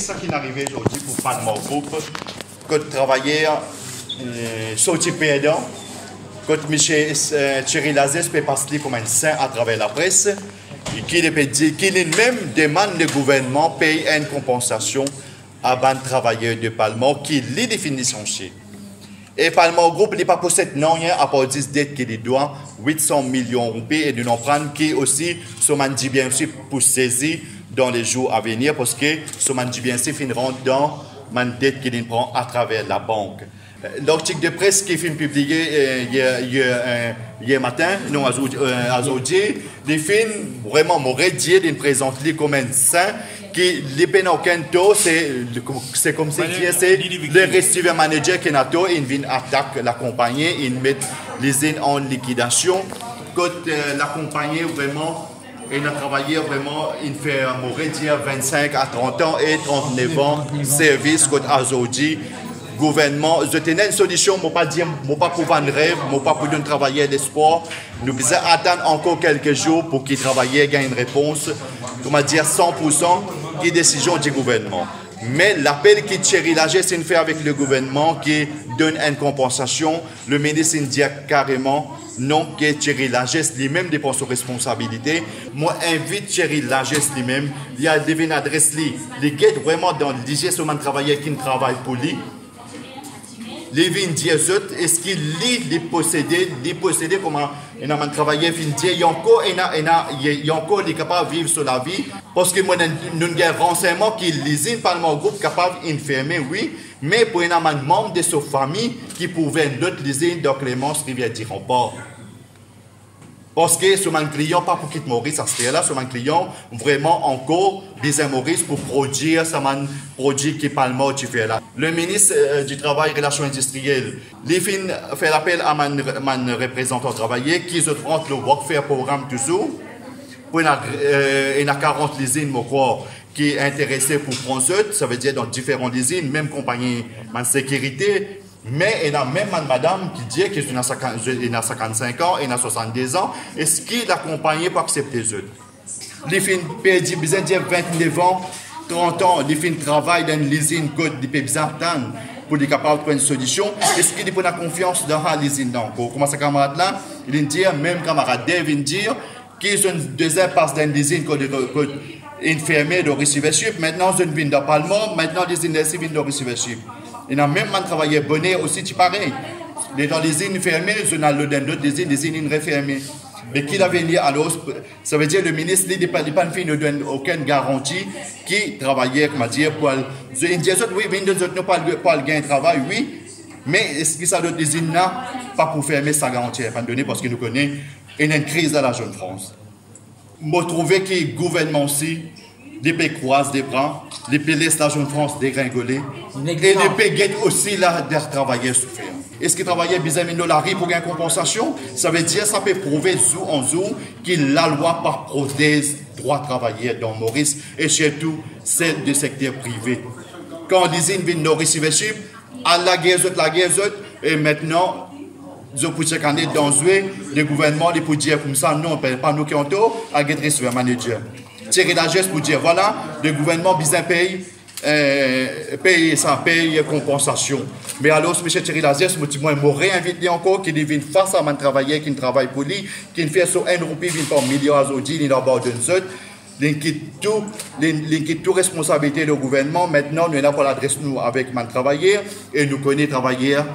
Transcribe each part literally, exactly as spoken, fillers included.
ça qui est arrivé aujourd'hui pour Palma Group, quand travailleur euh, sorti perdant, quand M. Thierry Lazès peut passer comme un saint à travers la presse, et qu'il qu même demande le gouvernement paye une compensation à ban travailleurs de Palma qui les définit son chien. Et Palma Group n'est pas possède non rien à part dix dettes qu'il doit huit cents millions de roupies et de non prendre qui aussi se dit bien aussi pour saisir dans les jours à venir parce que ce dit bien aussi finiront dans la dette qu'il prend à travers la banque. L'article de presse qui est publié euh, hier, hier, euh, hier matin, non, aujourd'hui, les films vraiment m'auraient dit de présenter comme un saint qui les peine aucun taux, c'est comme si c'est le receiver manager qui n'a taux, il vient attaquer la compagnie, il met les in en liquidation. Quand euh, la compagnie vraiment, il a travaillé vraiment, il fait, m'aurait dit vingt-cinq à trente ans et trente-neuf ans, service, quand aujourd'hui, gouvernement, je tenais une solution, je ne pas dire, je ne pas pour vendre rêve, je ne pas pour donner travailler l'espoir. Nous devons attendre encore quelques jours pour qu'ils travaillent, gagnent une réponse, comment dire, cent pour cent qui est décision du gouvernement. Mais l'appel qui Thierry Lazès fait avec le gouvernement qui donne une compensation, le ministre dit carrément non que Thierry Lazès lui-même dépend de ses responsabilités. Moi, invite Thierry Lazès lui-même, il y a une adresse lui, les guides vraiment dans l'I G S de travailler qui ne travaille pour lui. Les vins diazot, est-ce qu'il lit les posséder, les posséder comment il a travaillé, il y a encore, il y a encore des capables de vivre sur la vie, parce que moi, nous avons un renseignement qui les Palma Group capable d'infirmer, oui, mais pour un membre de sa famille qui pouvait d'autres les dans Clémence Rivière d'Iremport. Parce que ce man client, pas pour quitter Maurice, à ce là, ce man client, vraiment encore besoin Maurice pour produire ce man produit qui Palma tu fais là. Le ministre euh, du Travail et Relations industrielles, les fins fait l'appel à man, man représentant travailleur qui se prend le workfare programme toujours. Pour une, euh, une quarante usines, je crois, qui est intéressé pour prendre ça veut dire dans différentes usines, même compagnie de sécurité. Mais il y a même une madame qui dit qu'il a cinquante-cinq ans, il a soixante-deux ans. Est-ce qu'il accompagné pour accepter les autres? Les filles perdent besoin de vingt-neuf ans, trente ans, les filles travaillent dans l'usine côte des besoin d'attendre pour être capable de trouver une solution. Est-ce qu'il a confiance dans l'usine? Comment ce camarade là, il dit, même camarade Dave, il dit qu'ils ont une deuxième passe dans l'usine côte infirmière de receivership. Maintenant, je viens de Palma, maintenant l'usine viennent de receivership. Il a même travaillé bonnet aussi, c'est pareil. Dans les usines fermées, je n'ai d'autres usines, des usines refermées. Mais qu'il a venu alors, ça veut dire que le ministre n'est pas ne donne aucune garantie qui travaillait, comment dire, pour. Il dit, oui, mais nous n'avons pas le gain de travail, oui. Mais est-ce que ça d'autres usines là, pas pour fermer sa garantie, pas donné parce que nous connaissons une crise dans la jeune France. Je trouve que le gouvernement aussi, les pays croisent des bras, les pays laissent la jeune France dégringoler, et les pays guettent aussi là de travailler souffrir. Est-ce qu'ils travaillaient bizarrement de dollars pour une compensation? Ça veut dire ça peut prouver jour en jour que la loi par protège droit de travailler dans Maurice et surtout celle du secteur privé. Quand l'usine vient de receivership, à la guerre, la guerre, et maintenant, je peux chaque année dans le gouvernement, il peut dire comme ça, non, pas nous qui ont tort, à guetter sur un manager. Thierry Lazès pour dire voilà, le gouvernement besoin paye, euh, paye ça, paye compensation. Mais alors, M. Thierry Lazès, moi, m'aurait invité encore qu'il vienne face à un travailleur qui travaille pour lui, qui fait sur un roupie, il vient par millions aujourd'hui, il abandonne ça. Il quitte tout, il quitte toute responsabilité du gouvernement. Maintenant, nous n'avons pas l'adresse nous avec un travailleur et nous connaissons travailleurs.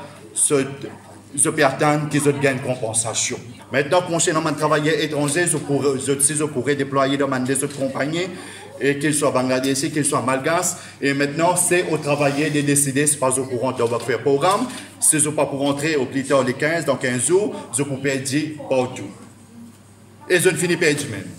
Je peux attendre qu'ils aient une compensation. Maintenant, concernant les travailleurs étrangers, je pourrais, je, je pourrais déployer dans des autres compagnies, qu'ils soient bangladeshis, qu'ils soient malgaches. Et maintenant, c'est aux travailleurs de décider si pas au courant de leur faire programme. Si je ne pas pour rentrer au plus tard les quinze, dans quinze jours, je peux perdre partout. Et je ne finis pas même.